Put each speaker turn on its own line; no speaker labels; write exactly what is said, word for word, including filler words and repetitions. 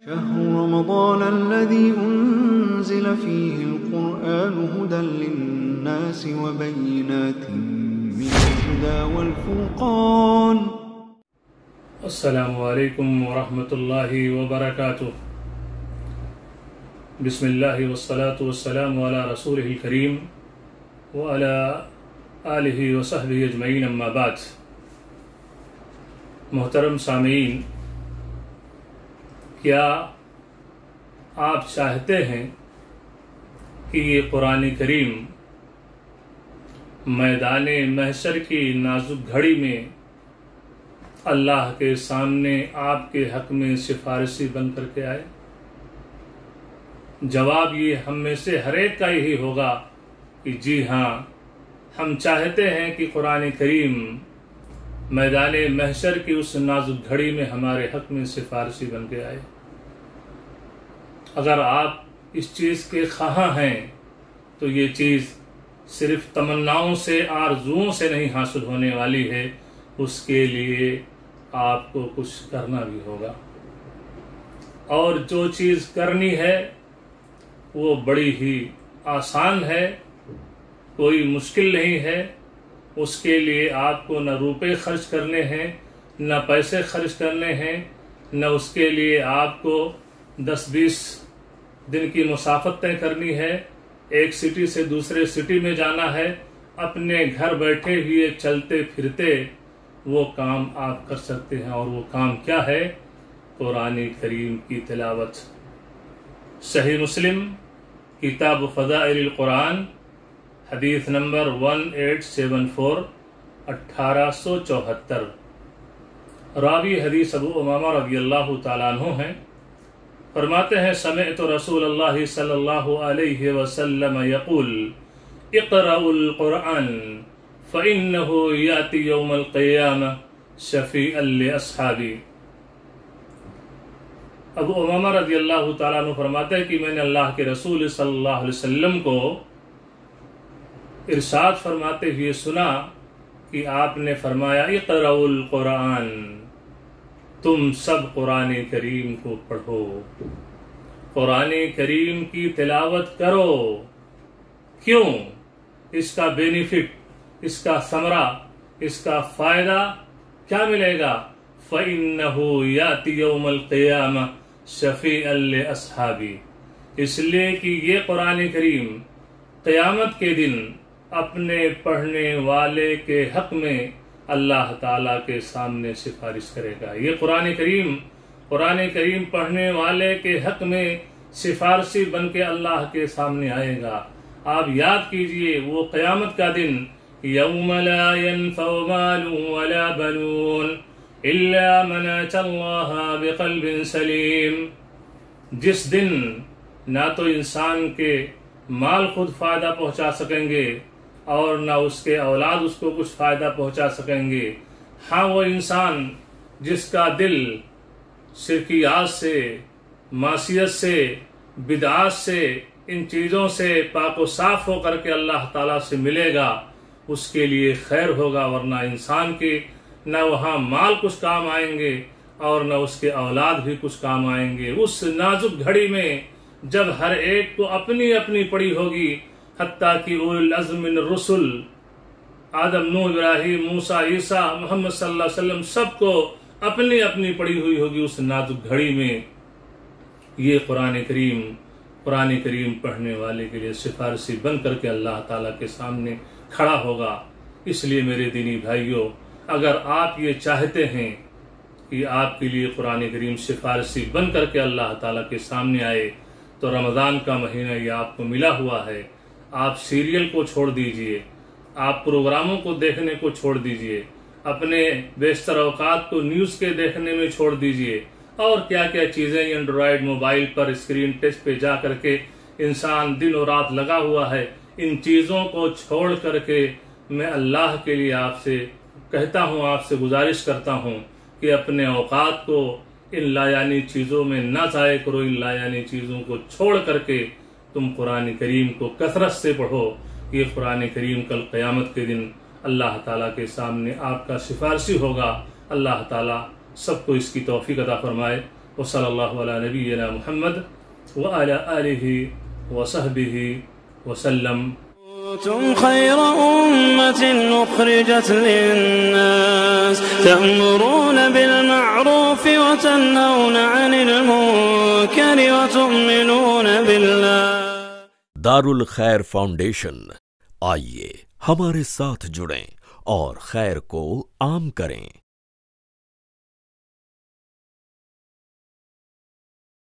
شهر رمضان الذي أنزل فيه القرآن هدى للناس وبينات من الهدى والفرقان.
السلام علیکم ورحمۃ اللہ وبرکاتہ. بسم اللہ والصلاة والسلام علی رسولہ الکریم وعلی آلہ وصحبہ اجمعین، اما بعد. محترم سامعین، کیا آپ چاہتے ہیں کہ یہ قرآن کریم میدان محشر کی نازک گھڑی میں اللہ کے سامنے آپ کے حق میں سفارشی بن کر کے آئے؟ جواب یہ ہم میں سے ہر ایک کا یہی ہوگا کہ جی ہاں، ہم چاہتے ہیں کہ قرآن کریم میدان محشر کی اس نازک گھڑی میں ہمارے حق میں سفارشی بن کے آئے. اگر آپ اس چیز کے خواہاں ہیں تو یہ چیز صرف تمناؤں سے، آرزوؤں سے نہیں حاصل ہونے والی ہے، اس کے لیے آپ کو کچھ کرنا بھی ہوگا. اور جو چیز کرنی ہے وہ بڑی ہی آسان ہے، کوئی مشکل نہیں ہے. اس کے لیے آپ کو نہ روپے خرچ کرنے ہیں، نہ پیسے خرچ کرنے ہیں، نہ اس کے لیے آپ کو دس بیس دن کی مسافت طے کرنی ہے، ایک سٹی سے دوسرے سٹی میں جانا ہے. اپنے گھر بیٹھے ہوئے چلتے پھرتے وہ کام آپ کر سکتے ہیں. اور وہ کام کیا ہے؟ قرآن کریم کی تلاوت. صحیح مسلم کتاب فضائل القرآن، حدیث نمبر ایٹھ سیون فور، اٹھارہ سو چوہتر. راوی حدیث ابو امامہ رضی اللہ تعالیٰ عنہ ہیں. فرماتے ہیں سمعت رسول اللہ صلی اللہ علیہ وسلم یقول اقرأوا القرآن فإنه یأتی یوم القیامہ شفیعا لأصحابی. ابو امامہ رضی اللہ تعالیٰ عنہ فرماتے ہیں کہ میں نے اللہ کے رسول صلی اللہ علیہ وسلم کو ارشاد فرماتے ہوئے سنا کہ آپ نے فرمایا اقرأوا القرآن، تم سب قرآن کریم کو پڑھو، قرآن کریم کی تلاوت کرو. کیوں؟ اس کا بینیفٹ، اس کا ثمرہ، اس کا فائدہ کیا ملے گا؟ فَإِنَّهُ يَأْتِي يَوْمَ الْقِيَامَةِ شَفِيعًا لِأَصْحَابِي. اس لیے کہ یہ قرآن کریم قیامت کے دن اپنے پڑھنے والے کے حق میں اللہ تعالیٰ کے سامنے سفارش کرے گا. یہ قرآن کریم قرآن کریم پڑھنے والے کے حق میں سفارشی بن کے اللہ کے سامنے آئے گا. آپ یاد کیجئے وہ قیامت کا دن، یوم لا ينفع مال ولا بنون الا من اتى الله بقلب سلیم. جس دن نہ تو انسان کے مال خود فائدہ پہنچا سکیں گے اور نہ اس کے اولاد اس کو کچھ فائدہ پہنچا سکیں گے. ہاں، وہ انسان جس کا دل شرکیات سے، معصیت سے، بدعات سے، ان چیزوں سے پاک و صاف ہو کر کے اللہ تعالیٰ سے ملے گا، اس کے لیے خیر ہوگا. ورنہ انسان کے نہ وہاں مال کچھ کام آئیں گے اور نہ اس کے اولاد بھی کچھ کام آئیں گے. اس نازک گھڑی میں جب ہر ایک کو اپنی اپنی پڑی ہوگی، حتیٰ کہ اولو العزم من الرسل، آدم، نوح، ابراہیم، موسیٰ، عیسیٰ، محمد صلی اللہ علیہ وسلم، سب کو اپنی اپنی پڑی ہوئی ہوگی. اس نازک گھڑی میں یہ قرآن کریم قرآن کریم پڑھنے والے کے لیے سفارشی بن کر کے اللہ تعالیٰ کے سامنے کھڑا ہوگا. اس لیے میرے دینی بھائیوں، اگر آپ یہ چاہتے ہیں کہ آپ کے لیے قرآن کریم سفارشی بن کر کے اللہ تعالیٰ کے سامنے آئے، تو رمضان کا مہینہ یہ آپ کو ملا ہوا ہے. آپ سیریل کو چھوڑ دیجئے، آپ پروگراموں کو دیکھنے کو چھوڑ دیجئے، اپنے بیشتر اوقات کو نیوز کے دیکھنے میں چھوڑ دیجئے، اور کیا کیا چیزیں اینڈرائیڈ موبائل پر اسکرین ٹچ پہ جا کر کے انسان دن و رات لگا ہوا ہے. ان چیزوں کو چھوڑ کر کے میں اللہ کے لیے آپ سے کہتا ہوں، آپ سے گزارش کرتا ہوں کہ اپنے اوقات کو ان لایانی چیزوں میں نہ ضائع کرو. ان لایانی چیزوں کو چھوڑ کر کے تم قرآن کریم کو کثرت سے پڑھو. یہ قرآن کریم کل قیامت کے دن اللہ تعالیٰ کے سامنے آپ کا سفارشی ہوگا. اللہ تعالیٰ سب کو اس کی توفیق عطا فرمائے. وصلی اللہ علی نبینا محمد وعلی آلہ وصحبہ وسلم.
كنتم خير أمة أخرجت للناس تأمرون بالمعروف وتنهون عن المنكر وتؤمنون بالله.
دار الخیر فاؤنڈیشن، آئیے ہمارے ساتھ جڑیں اور خیر کو عام کریں.